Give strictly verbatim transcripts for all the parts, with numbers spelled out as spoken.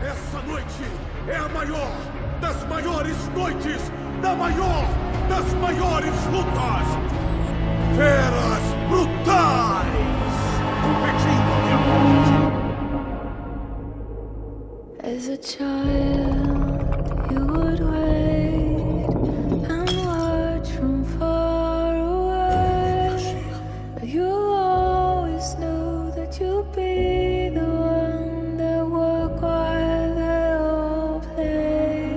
Essa noite é a maior das maiores noites, da maior das maiores lutas. Feras brutais, competindo até a morte. As a child, you would wait and watch from far away. But you always knew that you'd be the one that would while they all play.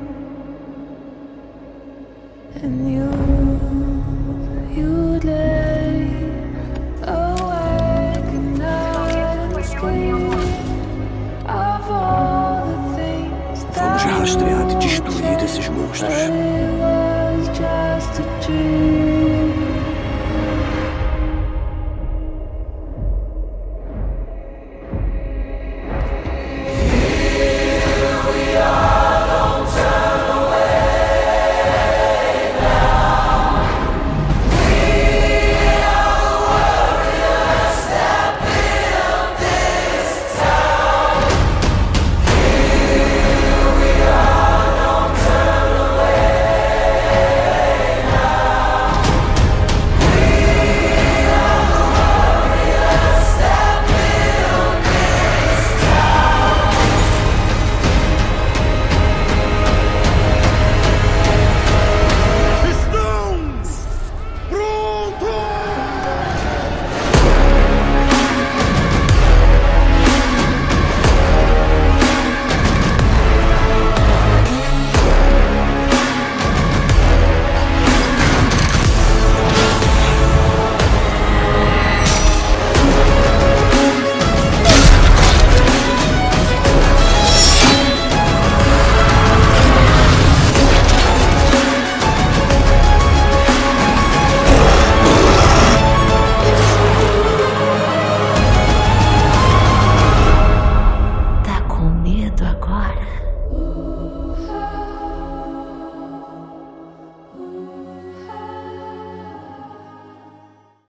And you, you'd lay awake at night and scream of all the things that Vamos rastrear e destruir esses monstros. it was just a dream.